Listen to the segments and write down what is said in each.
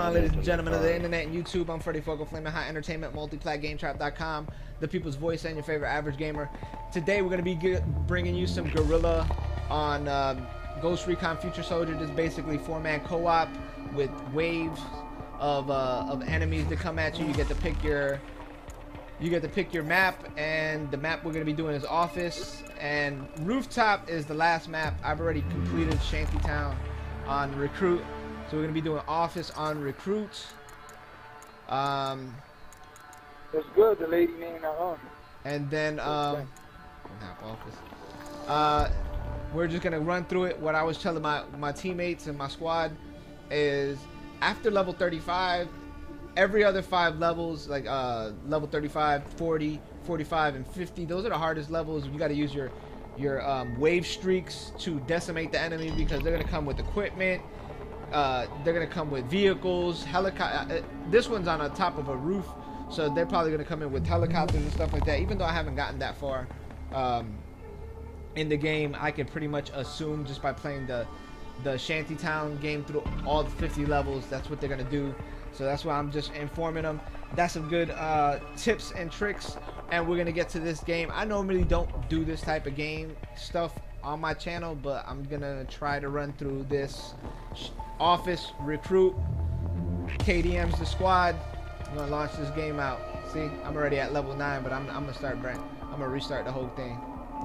on, ladies and gentlemen of the internet and YouTube? I'm FredEFuego, Flaming Hot Entertainment, MultiplatGameTrap.com, the people's voice and your favorite average gamer. Today we're going to be bringing you some Guerrilla on Ghost Recon Future Soldier. This is basically 4-man co-op with waves of enemies that come at you. You get to pick your map, and the map we're going to be doing is Office, and Rooftop is the last map. I've already completed Shantytown on Recruit, so we're going to be doing Office on Recruit. That's good, the lady named her own. And then not Office. We're just going to run through it. What I was telling my teammates and my squad is after level 35, every other 5 levels, like level 35, 40, 45, and 50, those are the hardest levels. You got to use your wave streaks to decimate the enemy, because they're going to come with equipment. They're going to come with vehicles, helicopter. This one's on the top of a roof, so they're probably going to come in with helicopters and stuff like that. Even though I haven't gotten that far in the game, I can pretty much assume just by playing the Shantytown game through all the 50 levels, that's what they're going to do. So that's why I'm just informing them. That's some good tips and tricks, and we're gonna get to this game. I normally don't do this type of game stuff on my channel, but I'm gonna try to run through this Office Recruit. KDM's the squad. I'm gonna launch this game out. See, I'm already at level 9, but I'm gonna restart the whole thing.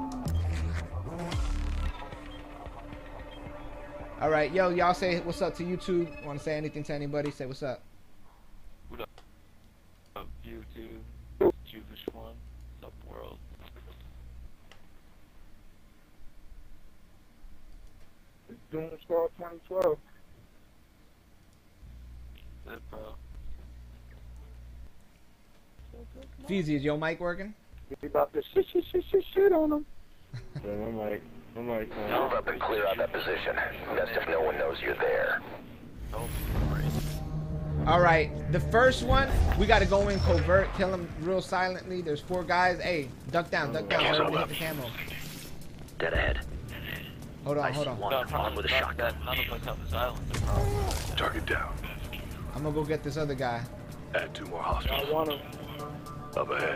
All right, yo, y'all say what's up to YouTube. Want to say anything to anybody? Say what's up. What up, YouTube? Jewish one. What's up, world? Doom Squad 2012. Good, bro. Feezy, is your mic working? We about to shit on them. Yeah, my mic. Move up and clear out that position. That's if no one knows you're there. Oh, Alright, the first one, we gotta go in covert, kill him real silently. There's 4 guys. Hey, duck down, duck down. Everybody hit the camo. Dead ahead. Hold on, hold on. On with a shotgun. None of us have a silencer. Target down. I'm gonna go get this other guy. Add 2 more I hostiles. want them. Up ahead.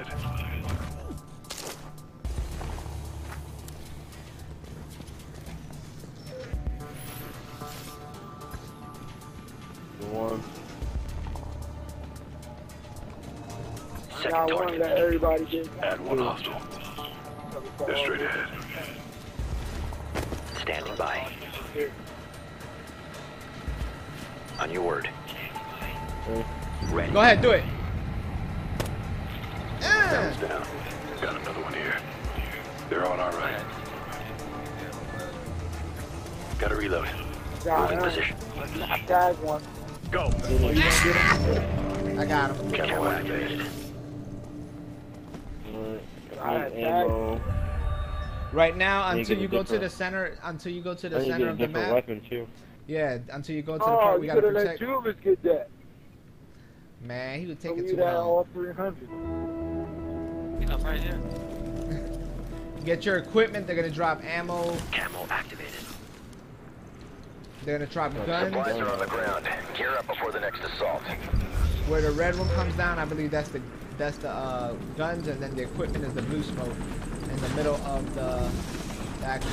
One. Second I want to target. let everybody get Add 1 hostile. They're straight ahead. Standing by. On your word. Ready. Go ahead, do it. Guns down. Got another one here. They're on our right. Gotta reload. Moving position. I tagged one. Go. I got him. Camo activated. I tagged. Right now, until you go to the center, of the map. Weapon too. Yeah, until you go to the Oh, part we you gotta could have let protect. 2 of us get that. Man, he would So take it we too had long. all 300. I'm right here. Get your equipment. They're gonna drop ammo. Camo activated. They're gonna drop guns. Supplies are on the ground. Gear up before the next assault. Where the red one comes down, I believe that's the guns, and then the equipment is the blue smoke in the middle of the action.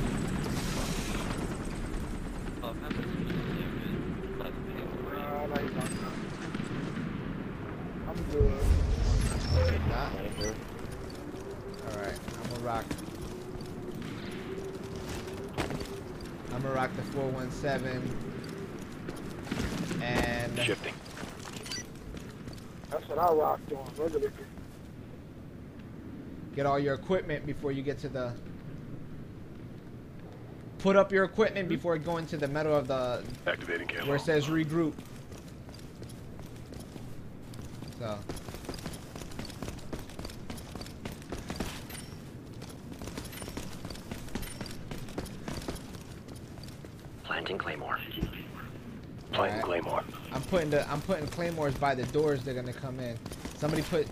Oh, man, I'm good. Alright, I'm gonna rock the 417 and Shifting. That's what I rocked on regularly. get all your equipment before you get to the. Put up your equipment before going to the middle of the. Activating camo. Where it says regroup. So. Planting Claymore. Planting Alright. Claymore. I'm putting claymores by the doors they're gonna come in. Somebody put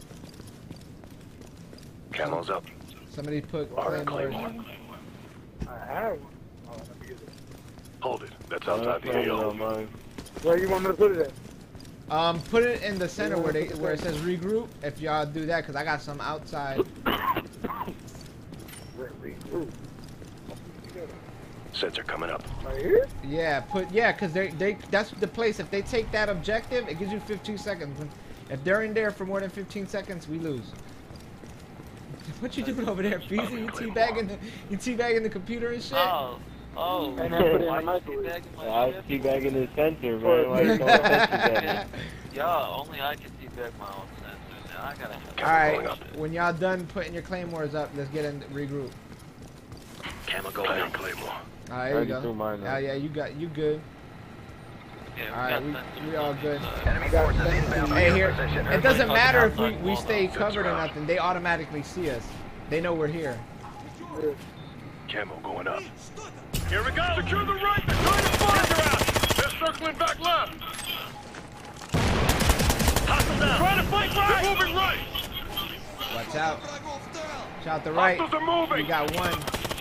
Camo's up. Somebody put Alright, claymores. Claymore. I have one. Oh, let me get it. Hold it. That's outside the AO. Where you want me to put it at? Put it in the center where it says regroup. If y'all do that, cause I got some outside. Regroup. Sensor coming up. Right here? Yeah, cause that's the place. If they take that objective, it gives you 15 seconds. If they're in there for more than 15 seconds, we lose. What you doing over there, Feezy? You teabagging the computer and shit? Oh. And then put it in the microwave. I was teabagging the sensor, man. Why you calling sensor? Yeah, only I can teabag my own sensor. Now I gotta have Alright, when y'all done putting your claymores up, let's get in regroup. Camo going on Claymore. Alright, here you go. Oh yeah, you good. Alright, we all good. Enemy forces inbound Hey, from here, your position. it doesn't matter if we stay covered or nothing. They automatically see us. They know we're here. Camo going up. Here we go! Secure the right! They're trying to fire! They're circling back left! Hostile down! Trying to fight right! They're moving right! Watch out. Watch out the right. Hostiles are moving! We got one.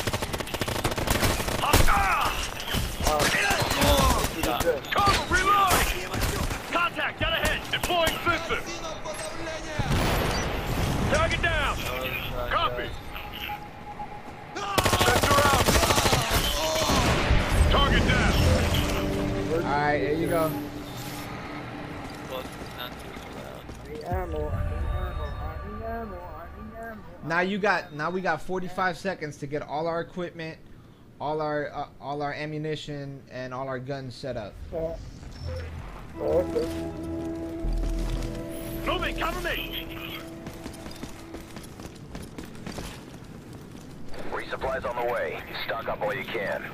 Cover! Reload! Contact! Got ahead! Deploying sensor! Target down! Copy! Sensor out! Target down! Alright, there you go. Now we got 45 seconds to get all our equipment, all our ammunition, and all our guns set up. Moving! Cover me! Resupplies on the way. Stock up all you can.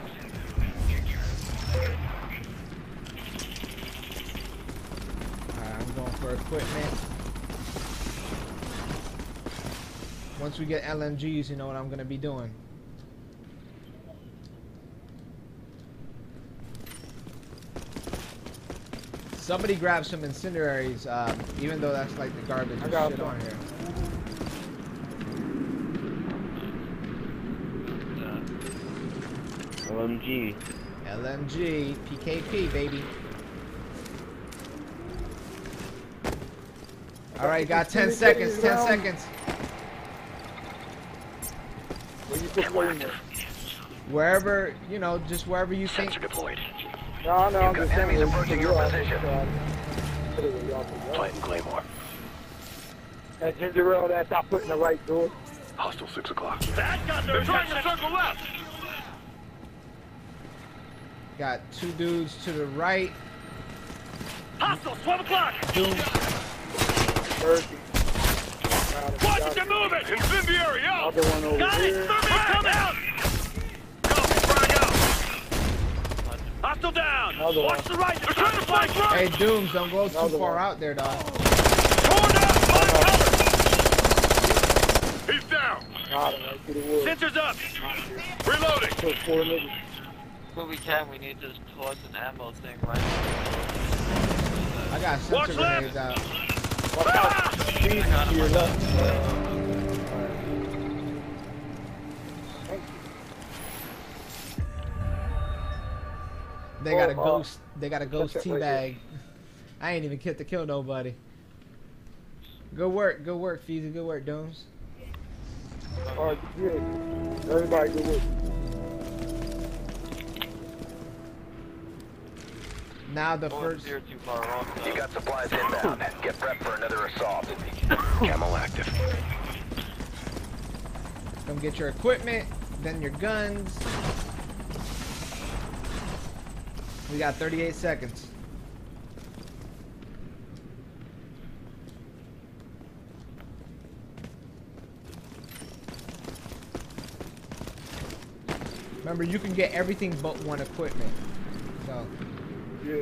Alright, I'm going for equipment. Once we get LMGs, you know what I'm gonna be doing. Somebody grab some incendiaries, even though that's like the garbage and shit on here. LMG. LMG, PKP, baby. Alright, got 10 seconds, 10 seconds. Where you deploying it? Wherever, you know, just wherever you think. Sensor deployed. No, I'm You've got just enemies saying. approaching your position. Planting Claymore. That ginger ale that's not putting the right door. Hostile 6 o'clock. That got their trying to circle left! Got two dudes to the right. Hostile, 12 o'clock! Doom. Watch it, they're moving! Incendiary, out! Other one over Got it! here. Come out! Go, frag out! Hostile down! Another Watch one. the right! They're trying to flank right! Hey, Dooms, don't go too Another far one. out there, dog. Torn down! Find cover! He's down! Got him right through the woods. Sensors up! Reloading! Took 4 niggas. But we need to toss an ammo thing right. I got Watch sensor left. grenades out. Watch out. Feed to your left. They got a Oh, ghost. They got a ghost that's it right teabag. I ain't even get to kill nobody. Good work, Feezy. Good work, Dooms. Alright, yeah. Everybody good work. Now the Don't first. steer too far off. You got supplies inbound. Get prepped for another assault. Camo active. Come get your equipment, then your guns. We got 38 seconds. Remember, you can get everything but one equipment. So. Yeah.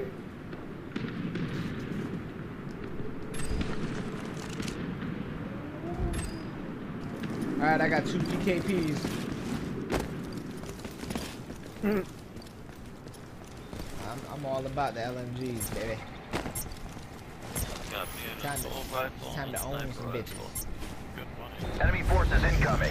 Alright, I got 2 PKPs. I'm all about the LMGs, baby. Got me an Time to- assault rifle, time to own sniper some rifle. bitches. Good money. Enemy forces incoming.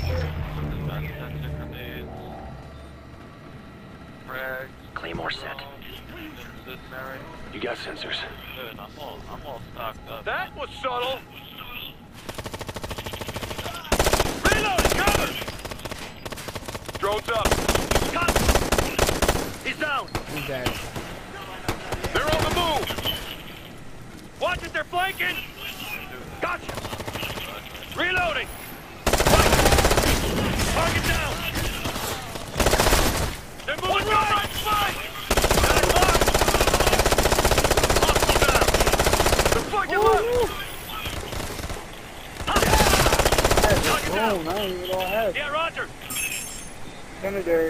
Sensor grenades. Frags. Claymore set. drones, this, Mary? You got sensors. Good, I'm all stocked up. That was subtle. Reloading, cover! Drone's up. Cut! He's down. He's dead. They're on the move. Watch it, they're flanking. Gotcha. Reloading. Target down. They're moving right. Flank. 9 o'clock. Hostile down. They're flanking left. Target down. I ain't even know I had. Yeah, Roger. Senator.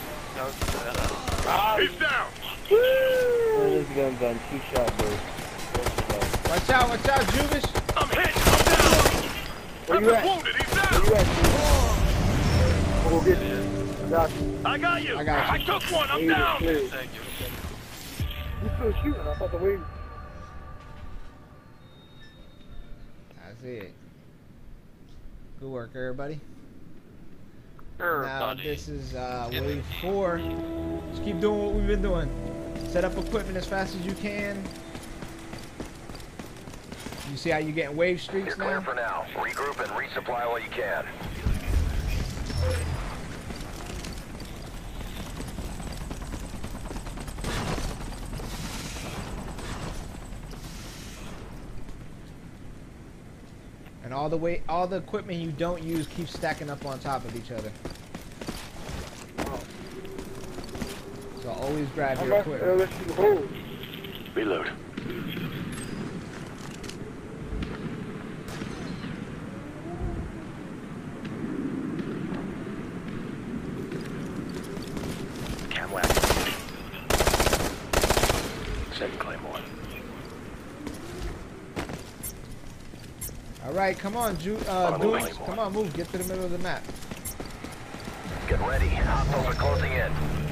He's down. This gun's on 2 shot bursts. Watch out, Juvish. I'm hit. I'm down. Where I've you been at? wounded. He's Where down. you at? We'll get you. I got you. I got you. I got you. I took one. I'm Hey, down. clear. Thank you. You still shooting? I thought the way. That's it. Good work, everybody. Sure, Now buddy. this is wave 4. Just keep doing what we've been doing. Set up equipment as fast as you can. You see how you're getting wave streaks You're clear now? for now. Regroup and resupply while you can. And all the equipment you don't use keeps stacking up on top of each other. So always grab How your much equipment. let's see the hole. Reload. Cam wax. Send Claymore. All right, come on, Dudes. Come on, move. Get to the middle of the map. Get ready. Hostiles are closing in.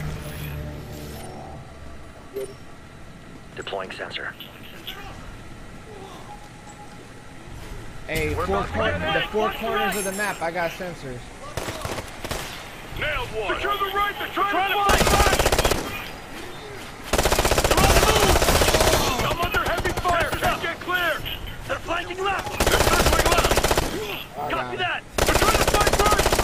Deploying sensor. Hey, the 4 corners of the map, I got sensors. Nailed one. Secure the right. They're trying to flank back. They're on the move. I'm under heavy fire. Can't get clear. They're flanking left. They're circling left. Copy that. We're trying to fight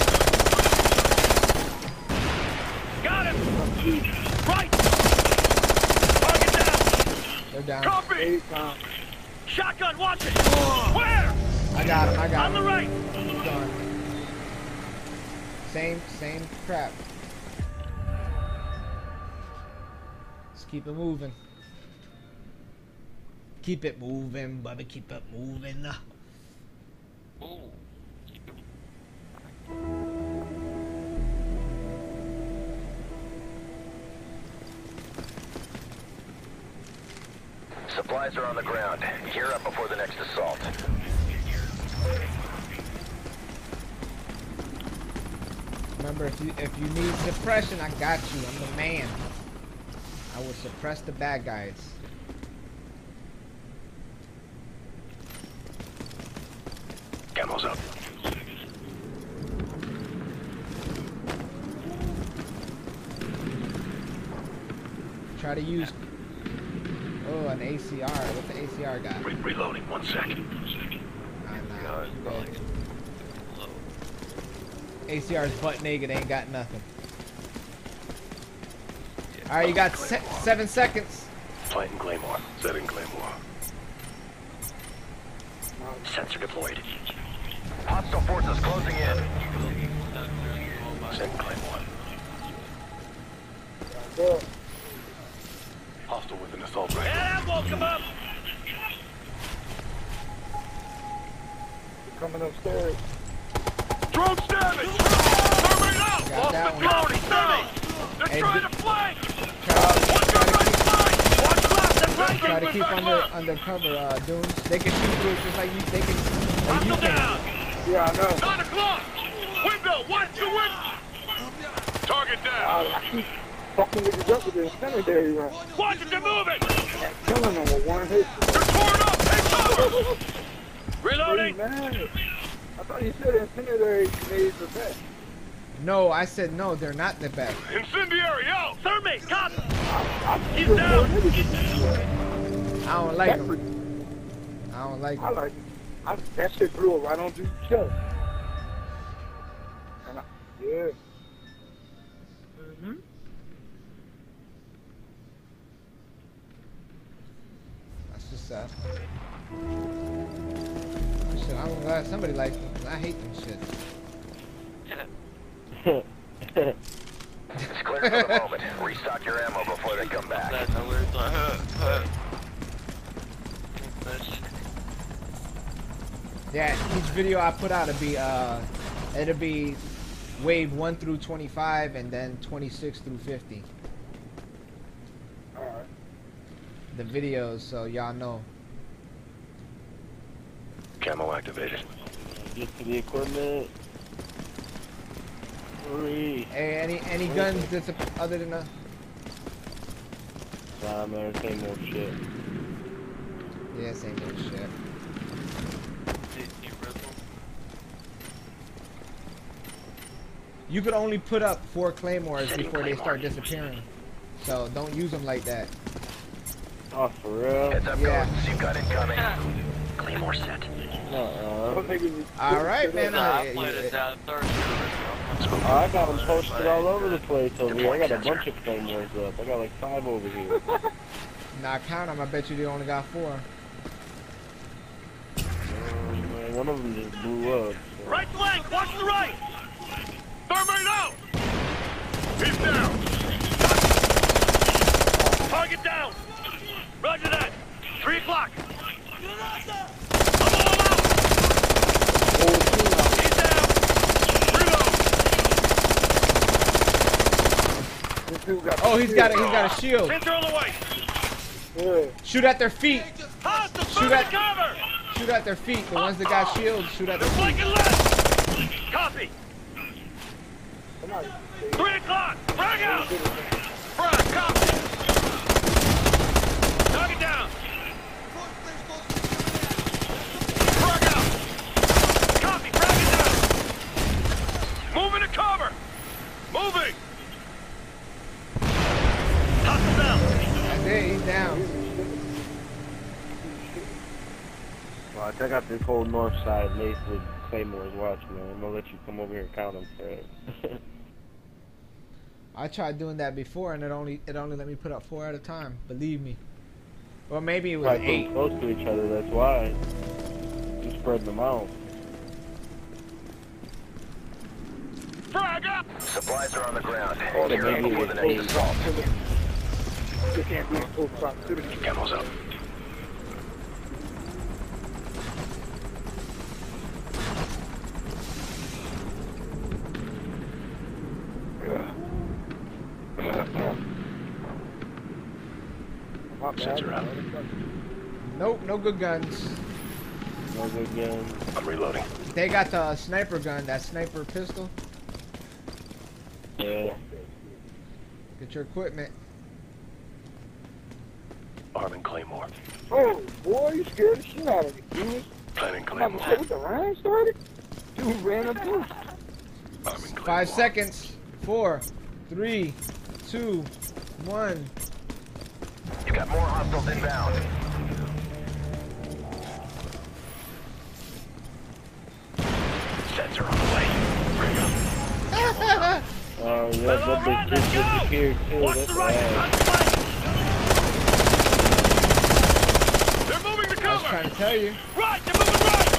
first. Got him. Right. Target down. They're down. Copy. Shotgun. Watch it. Where? I got him. On the right. He's gone. Same crap. Let's keep it moving. Keep it moving, Bubba. Keep it moving. Ooh. Supplies are on the ground. Gear up before the next assault. Remember, if you need suppression, I got you. I'm the man. I will suppress the bad guys. Camo's up. Try to use. Oh, an ACR. What's the ACR got? Reloading. 1 second. Nah, good. ACR's butt naked, ain't got nothing. Alright, you got 7 seconds. Planting Claymore. Setting Claymore. Sensor deployed. Hostile forces closing in. Send Claymore. Hostile with an assault rifle. Yeah, that won't come up. Coming upstairs. Drone damage. Terminate out. Got Lost that the one. drone. He's down. They're Hey, trying to flank. Try Watch to keep under cover, Dunes. They can shoot through it just like you. They can. Like you Hostile can. down. Yeah, I know. 9 o'clock. Window. Watch the window. Target down. I keep fucking with the jumper there. Senator, right? Watch it. They're moving. Killing them with 1 hit. They're torn up. Take cover. Hey, Reloading. man. I thought you said incendiary made the best. No, I said no. They're not the best. Incendiary out. Thermate. Copy. I He's down. I don't like him. I don't like I him. like it. That shit blew it right on through the chest. Yeah. That's just sad. Shit, I'm glad somebody likes them. 'Cause I hate them shit. It's clear for the moment. Restock your ammo before they come back. That's how we're like, Yeah, each video I put out it'll be wave 1 through 25 and then 26 through 50. Alright. The videos, so y'all know. Camo activated. Get to the equipment. Hurry. Hey, any guns that's other than a... Nah, man, same old shit. Yeah, same old shit. You could only put up 4 claymores before they start disappearing. So don't use them like that. Oh, for real? Heads up, Yeah. ghosts. You've got incoming. Claymore set. Alright, man. I played it down third. I got them posted all over the place over here. I got a bunch of claymores up. I got like 5 over here. Nah, count them. I bet you they only got 4. Man, one of them just blew up. So. Right flank, watch the right. Thermite out. He's down. Target down. Roger that. 3 o'clock. I'm all out. He's down. Reload. Oh, he's got a shield. Sensor on the way. Shoot at their feet. Hostile, Shoot move at- to cover. Shoot at their feet. The ones that got shields, shoot at They're their feet. flanking left. Copy. 3 o'clock. Frag out. Frag, copy. Target down. Frag out. Copy, frag it down. Moving to cover. Moving. Hostile down. That's it. He's down. Well, I got this whole north side laced with claymores. Watch, man. I'm gonna let you come over here and count them, Fred. I tried doing that before, and it only let me put up 4 at a time. Believe me. Or maybe it was Right, 8. close to each other. That's why. You spread them out. Frag out. Supplies are on the ground. Oh, they Gear up may be before the next assault. You can't be in close proximity. Camo's up. Sensor out. Nope, no good guns. No good guns. I'm reloading. They got the sniper gun, that sniper pistol. Yeah. Get your equipment. Arming Claymore. Oh, boy, you scared the shit out of me, dude. Planning I'm about to say, Claymore. what the rain started? Dude ran up here. Arming 5 Claymore. seconds. 4, 3, 2, 1. You got more hostiles inbound. Sensor on the way. Bring up. Oh, yeah, that bitch just disappeared too. Watch That's the right. bad. On the flank. They're moving to I was cover. trying to tell you. Right, they're moving right.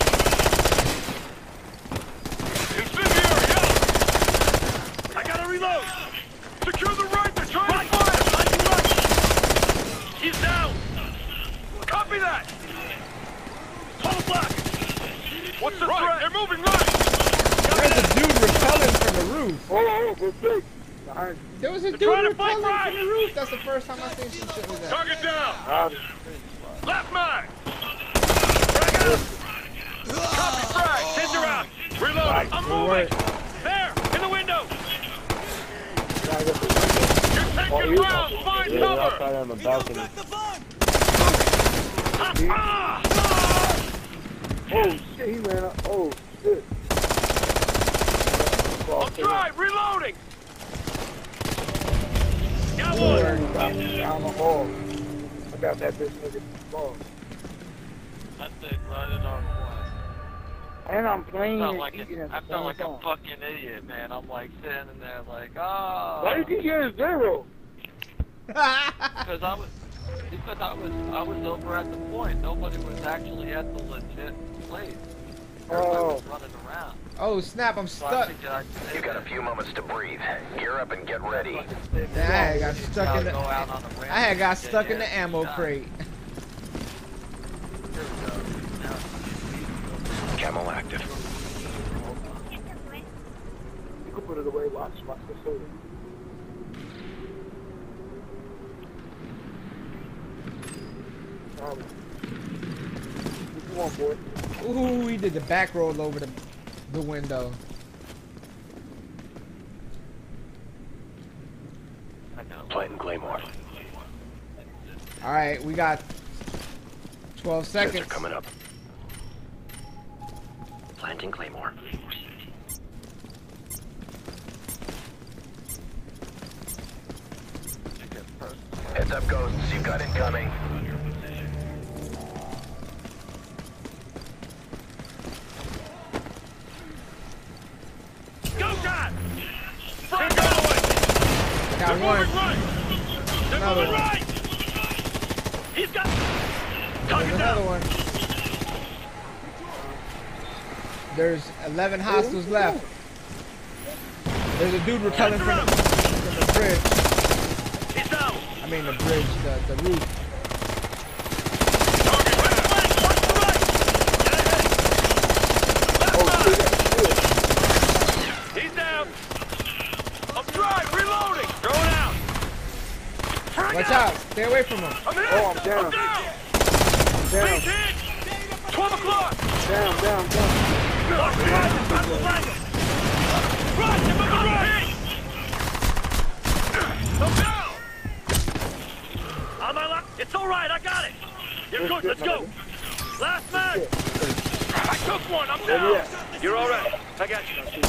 Incendiary, out. I gotta reload. Secure the right, they're trying to fire. Flanking right. He's down. Copy that. Hold block. What's the threat? They're moving right. There's a dude repelling from the roof. Oh, good thing. Behind you. There was a dude trying to repelling flank right. from the roof. That's the first time I seen some shit like that. Target down. Ah, Left mag. Frag out. Copy frag. Sensor out. Reloading. I'm Good moving. work. There, in the window. guy got the You're taking rounds. Find Yeah, cover. outside on the balcony. Ah! Oh, shit, he ran up. Oh, shit. I'll try. Reloading. Got one. Down the hall. I got that bitch nigga ball. That thing right in our point. And I'm playing I and felt eating at I the felt same like a time. fucking idiot, man. I'm like standing there like, ah. Why did you get a 0? Because I was over at the point. Nobody was actually at the legit place. Everybody was running around. Oh snap! I'm So I stuck. figured I'd You got a few moments to breathe. Gear up and get ready. Dang, I got stuck in the. go out on the ramp. I had got Yeah, stuck in yeah, the ammo done. crate. Here we go. Now, Camel active. You can put it away. Watch this soda. Come on, boy. Ooh, he did the back roll over the window. I know. Planting Claymore. All right, we got 12 seconds. Sensor coming up. Planting Claymore. Heads up, ghosts. You've got incoming. Go, God! Front going! Got They're one. moving right! They're Another moving one. right! He's got... There's Target another down! one. There's 11 hostiles left. There's a dude repelling from the bridge. He's down! I mean the bridge, the roof. Target right flank! Watch the right! Get ahead! Left side! He's down! I'm dry! Reloading! Going out! Frag Watch out! Stay away from him. I'm hit! Oh, I'm down. I'm down! Down, He's hit! 12 o'clock! down. Watch the right! Time to flank him! Right! They're moving right! I'm down! On my left! It's alright, I got it! You're good, let's go! Last man! I took one, I'm down! You're alright, I got you.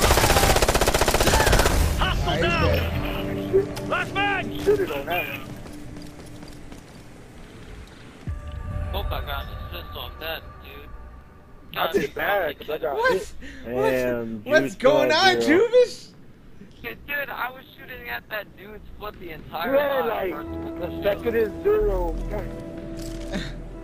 Hostile He's down! dead. Last man! Shoot it on that. Hope I got an assist off that, dude. I did bad because I got What? hit. Damn, What's Juice going got on, 0. Juvis? Dude, I was shooting at that dude's foot the You entire had time. like a second and 0 points.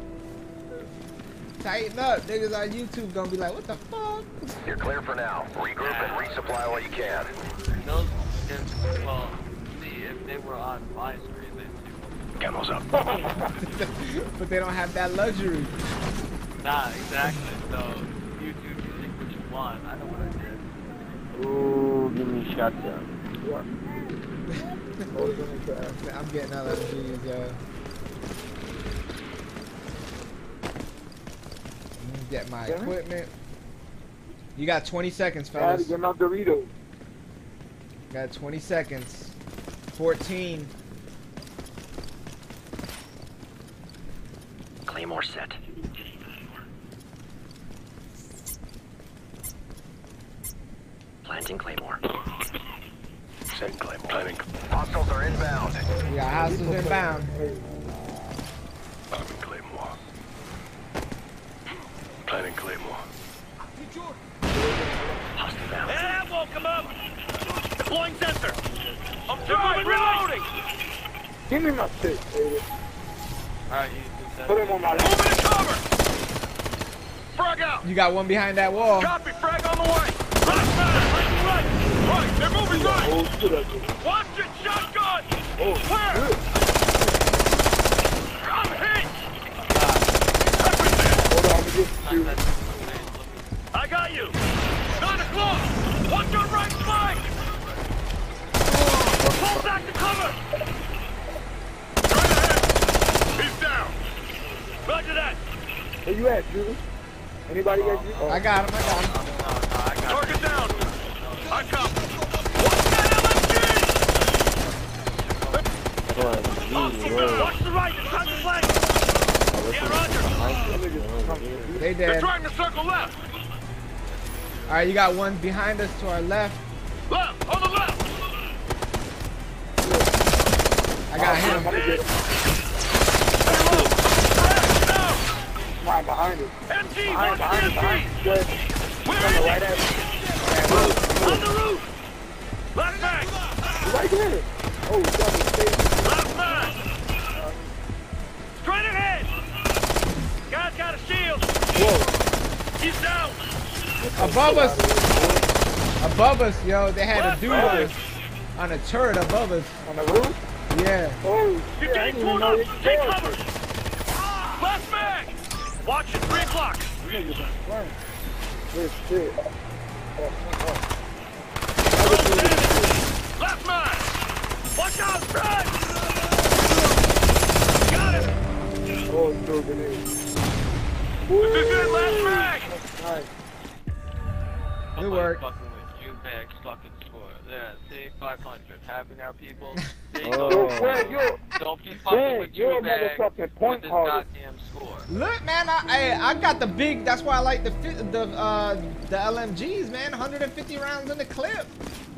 Tighten up. Niggas on YouTube gonna be like, what the fuck? You're clear for now. Regroup and resupply while you can. Those, well, see, if they were on my screen, they'd Camel's up. But they don't have that luxury. do. Nah, exactly. So, YouTube, you think what you want. I know what I did. Ooh, give me a shotgun. I'm getting LMGs, yo. Get my equipment. You got 20 seconds, I had to fellas. get my Doritos. Got 20 seconds. 14. Claymore set. Planting Claymore. Setting Claymore. Planting. Hostiles are inbound. We got hostiles inbound. Planting Claymore. Planting Claymore. Hostile down. Yeah, that won't come up! Deploying sensor! I'm dry, reloading! Give me my stick, baby. Alright, you do that. Put him on my lap. Moving to cover! Frag out! You got one behind that wall. Copy, frag on the way! Last man, right! Right, they're moving right! Oh, shit, I did. Watch it, shotgun! Oh, Where? shit. I'm hit! Hold on, let me get you. I got you! 9 o'clock! Watch your right flank! Pull back to cover! Right ahead! He's down! Roger that! Where you at, Julie? Anybody got you? Oh. I got him. Target down! I come! Watch that LMG! Hostile down! Watch the right! It's time to flank! Yeah, roger! They They're dead. trying to circle left! Alright, you got one behind us to our left. Left! On the left! I got him. Right behind it. MG, Behind it. Good. Where On the is right he? end. On the roof! Left back! Right there. Oh, he's got his face. Left back! Straight ahead! Guy's got a shield! Whoa. He's down! Above us. Above us, yo. They had a dude on a turret above us. On the roof? Yeah. Oh, You're shit. I getting didn't even torn know up! you could Take go. cover! Left back! Watch it, 3 o'clock! Niggas are flying. Good shit. Left man! Watch out, Fred! Got him! Oh, it's so grenade. This is it, last mag! Nice. Good work. Fucking with you, bags fucking score. Yeah, see, 500. Happy now, people. Yo, Fred, Don't be fucking with you're you, a bags motherfucking with point this hog. goddamn score. Look, man, I got the big. That's why I like the LMGs, man. 150 rounds in the clip.